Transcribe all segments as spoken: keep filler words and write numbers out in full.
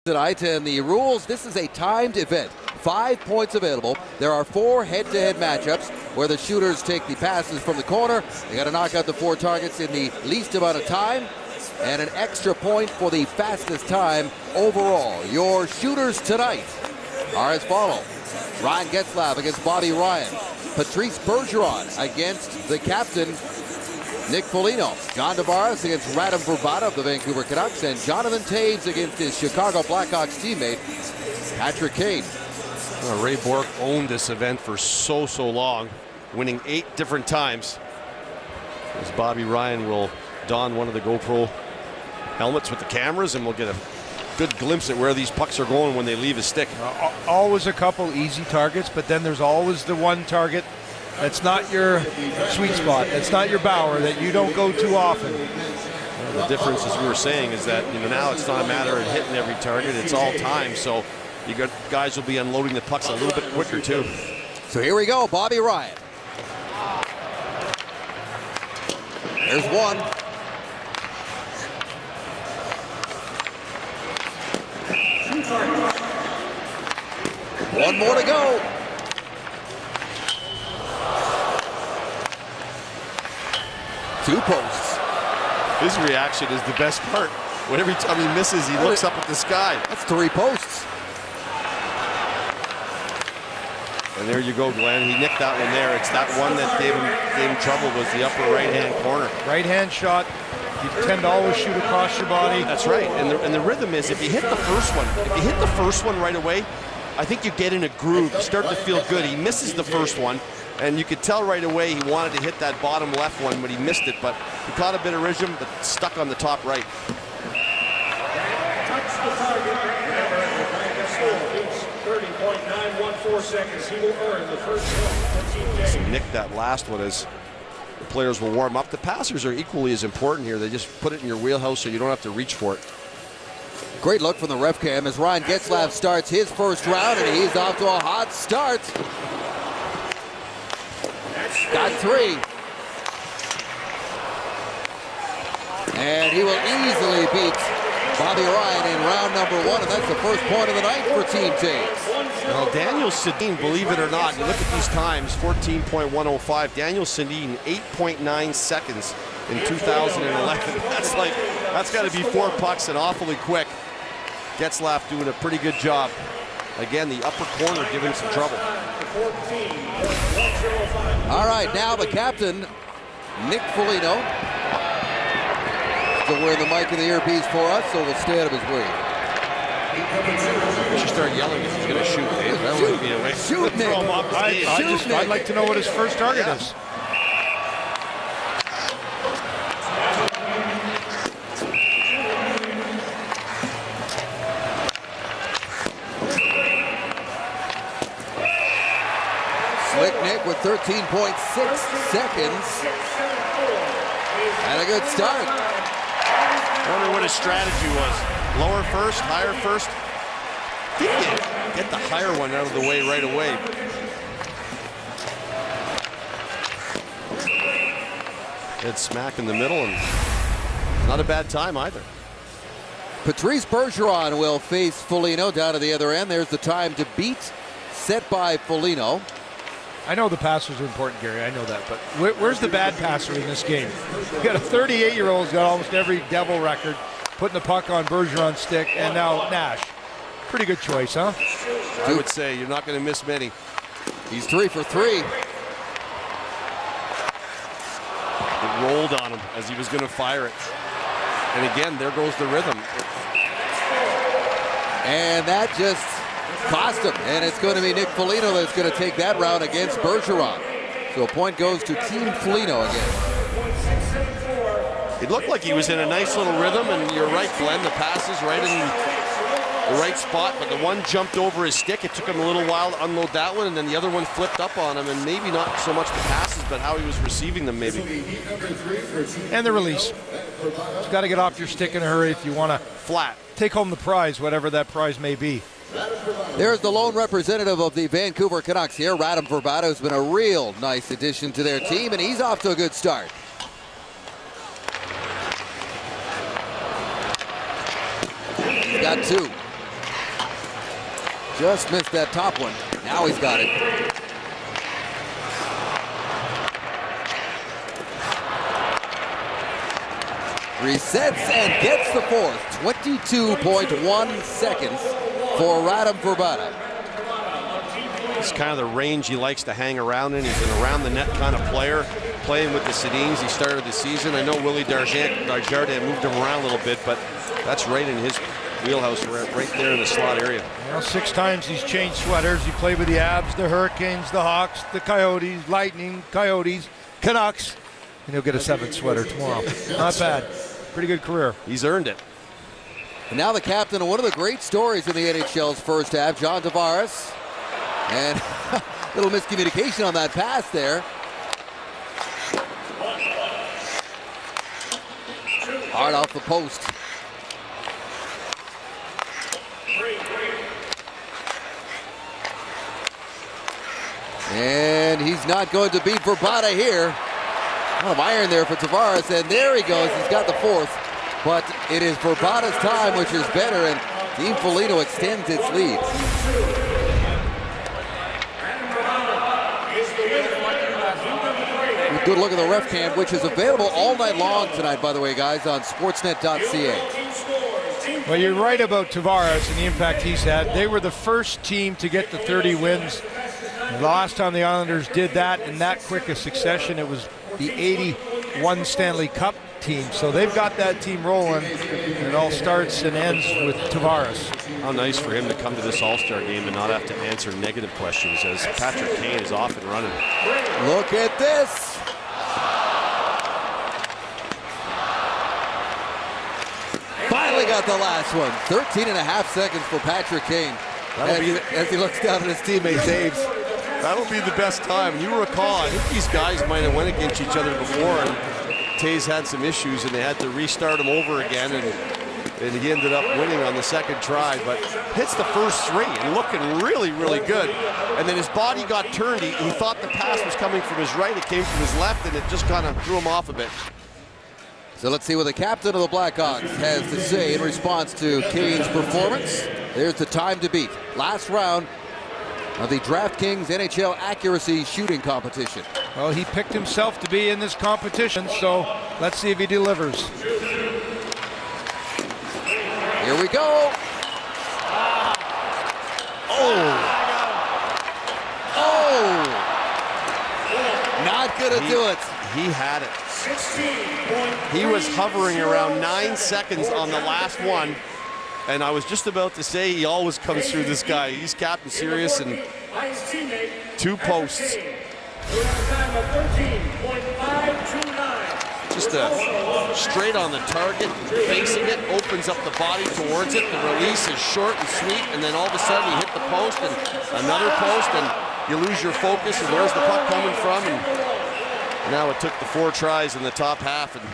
Tonight, and the rules, this is a timed event. Five points available. There are four head-to-head matchups where the shooters take the passes from the corner. They got to knock out the four targets in the least amount of time, and an extra point for the fastest time overall. Your shooters tonight are as follow. Ryan Getzlaf against Bobby Ryan. Patrice Bergeron against the captain, Nick Foligno. John Tavares against Radim Vrbata of the Vancouver Canucks, and Jonathan Toews against his Chicago Blackhawks teammate, Patrick Kane. Well, Ray Bourque owned this event for so, so long, winning eight different times. As Bobby Ryan will don one of the GoPro helmets with the cameras, and we'll get a good glimpse at where these pucks are going when they leave his stick. Uh, always a couple easy targets, but then there's always the one target that's not your sweet spot. That's not your Bauer, that you don't go too often. Well, the difference, as we were saying, is that you know now it's not a matter of hitting every target. It's all time. So you got guys will be unloading the pucks a little bit quicker too. So here we go, Bobby Ryan. There's one. One more to go. Two posts. His reaction is the best part. When every time he misses, he looks up at the sky. That's three posts. And there you go, Glenn. He nicked that one there. It's that one that gave him, gave him trouble, was the upper right-hand corner. Right-hand shot. You tend to always shoot across your body. That's right. And the, and the rhythm is, if you hit the first one, if you hit the first one right away, I think you get in a groove. You start to feel good. He misses the first one, and you could tell right away he wanted to hit that bottom left one, but he missed it. But he caught a bit of rhythm, but stuck on the top right. thirty point nine one four seconds. He will earn the first point. So nick that last one as the players will warm up. The passers are equally as important here. They just put it in your wheelhouse so you don't have to reach for it. Great look from the ref cam as Ryan Getzlaf starts his first round, and he's off to a hot start. Got three. And he will easily beat Bobby Ryan in round number one, and that's the first point of the night for Team Toews. Well, Daniel Sedin, believe it or not, you look at these times, fourteen point one oh five. Daniel Sedin, eight point nine seconds in two thousand eleven. That's like, that's got to be four pucks and awfully quick. Getzlaf doing a pretty good job. Again, the upper corner giving some trouble. All right, now the captain, Nick Foligno. So wearing the mic and the earpiece for us, so we'll stay out of his way. We should start yelling if he's going to shoot. Dave. That Shoot, would be a way. shoot, Nick. Throw him off the I, stage. I Shoot, just, Nick. I'd like to know what his first target Yeah. is. Slick Nick with thirteen point six seconds. And a good start. I wonder what his strategy was. Lower first, higher first. Get, get the higher one out of the way right away. Good smack in the middle, and not a bad time either. Patrice Bergeron will face Foligno down to the other end. There's the time to beat, set by Foligno. I know the passers are important, Gary. I know that. But where, where's the bad passer in this game? You got a thirty-eight-year-old who's got almost every Devil record, putting the puck on Bergeron's stick, and now Nash. Pretty good choice, huh? I would say you're not going to miss many. He's three for three. It rolled on him as he was going to fire it. And again, there goes the rhythm. And that just cost him. And it's going to be Nick Foligno that's going to take that round against Bergeron. So a point goes to Team Foligno again. It looked like he was in a nice little rhythm, and you're right, Glenn, the passes right in the right spot, but the one jumped over his stick. It took him a little while to unload that one, and then the other one flipped up on him, and maybe not so much the passes, but how he was receiving them maybe. And the release. You've got to get off your stick in a hurry if you want to Flat. take home the prize, whatever that prize may be. There's the lone representative of the Vancouver Canucks here. Radim Vrbata has been a real nice addition to their team, and he's off to a good start. He's got two. Just missed that top one. Now he's got it. Resets and gets the fourth. twenty-two point one seconds for Radim Vrbata. It's kind of the range he likes to hang around in. He's an around the net kind of player, playing with the Sedins. He started the season. I know Willie Darjardin moved him around a little bit, but that's right in his wheelhouse, right there in the slot area. Well, six times he's changed sweaters. He played with the Abs, the Hurricanes, the Hawks, the Coyotes, Lightning, Coyotes, Canucks, and he'll get a seventh sweater tomorrow. Not bad. Pretty good career. He's earned it. And now the captain of one of the great stories in the N H L's first half, John Tavares. And a little miscommunication on that pass there. Hard off the post. And he's not going to beat Vrbata here. A lot of iron there for Tavares, and there he goes. He's got the fourth, but it is Vrbata's time, which is better, and Team Foligno extends its lead. Good look at the ref cam, which is available all night long tonight, by the way, guys, on sportsnet dot c a. Well, you're right about Tavares and the impact he's had. They were the first team to get to thirty wins. The last time the Islanders did that in that quick a succession, it was the eighty-one Stanley Cup team. So they've got that team rolling, and it all starts and ends with Tavares. How nice for him to come to this All-Star game and not have to answer negative questions as Patrick Kane is off and running. Look at this. Finally got the last one. thirteen and a half seconds for Patrick Kane as he, as he looks down at his teammate Taves. That'll be the best time. You recall, I think these guys might have went against each other before, and Taves had some issues, and they had to restart him over again, and, and he ended up winning on the second try, but hits the first three and looking really, really good. And then his body got turned. He, he thought the pass was coming from his right. It came from his left, and it just kind of threw him off a bit. So let's see what the captain of the Blackhawks has to say in response to Kane's performance. There's the time to beat. Last round of the DraftKings N H L accuracy shooting competition. Well, he picked himself to be in this competition, so let's see if he delivers. Here we go. Oh. Oh. Not gonna he, do it. He had it. He was hovering around nine seconds on the last one. And I was just about to say he always comes through this guy. He's Captain Serious and two posts. Just a straight on the target, facing it, opens up the body towards it. The release is short and sweet, and then all of a sudden you hit the post and another post, and you lose your focus, and where's the puck coming from? And now it took the four tries in the top half, and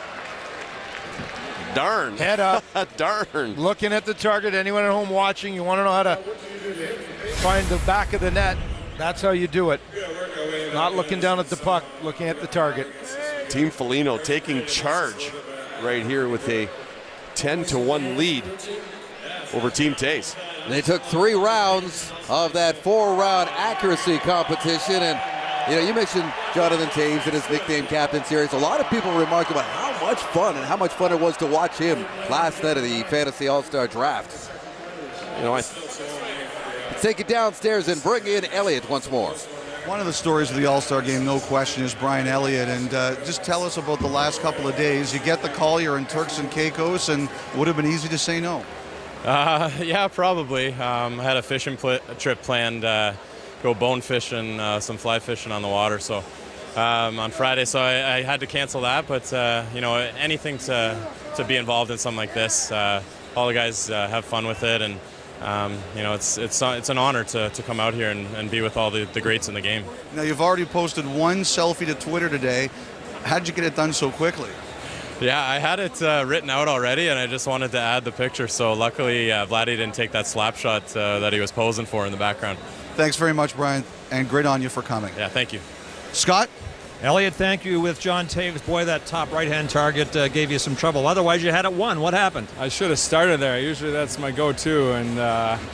darn. Head up. Darn. Looking at the target. Anyone at home watching, you want to know how to find the back of the net. That's how you do it. Not looking down at the puck, looking at the target. Team Foligno taking charge right here with a ten to one lead over Team Taves. They took three rounds of that four-round accuracy competition, and you know, you mentioned Jonathan Taves and his nickname Captain Serious. A lot of people remarked about how much fun and how much fun it was to watch him last night of the Fantasy All-Star Draft. You know, I Let's take it downstairs and bring in Elliott once more. One of the stories of the All-Star game, no question, is Brian Elliott. And uh, just tell us about the last couple of days. You get the call, you're in Turks and Caicos, and would have been easy to say no. Uh, yeah, probably. Um, I had a fishing pl trip planned, uh, go bone fishing, uh, some fly fishing on the water. So um, on Friday, so I, I had to cancel that. But uh, you know, anything to to be involved in something like this, uh, all the guys uh, have fun with it, and um, you know, it's it's it's an honor to to come out here and, and be with all the, the greats in the game. Now you've already posted one selfie to Twitter today. How'd you get it done so quickly? Yeah, I had it uh, written out already, and I just wanted to add the picture. So luckily, uh, Vladdy didn't take that slap shot uh, that he was posing for in the background. Thanks very much, Brian, and great on you for coming. Yeah, thank you. Scott? Elliott, thank you with John Taves. Boy, that top right-hand target uh, gave you some trouble. Otherwise, you had it won. What happened? I should have started there. Usually that's my go-to, and uh,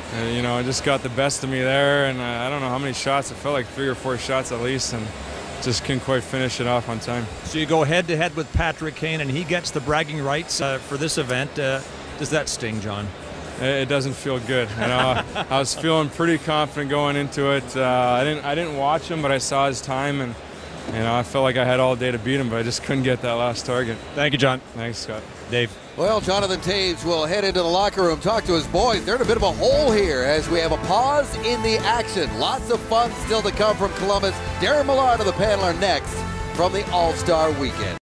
Uh, you know, it just got the best of me there, and uh, I don't know how many shots. It felt like three or four shots at least, and just couldn't quite finish it off on time. So you go head-to-head with Patrick Kane, and he gets the bragging rights uh, for this event. Uh, does that sting, John? It, it doesn't feel good. You know, I was feeling pretty confident going into it. Uh, I didn't, I didn't watch him, but I saw his time, and you know, I felt like I had all day to beat him, but I just couldn't get that last target. Thank you, John. Thanks, Scott. Dave. Well, Jonathan Toews will head into the locker room, talk to his boys. They're in a bit of a hole here as we have a pause in the action. Lots of fun still to come from Columbus. Darren Millard of the Paneler next from the All-Star Weekend.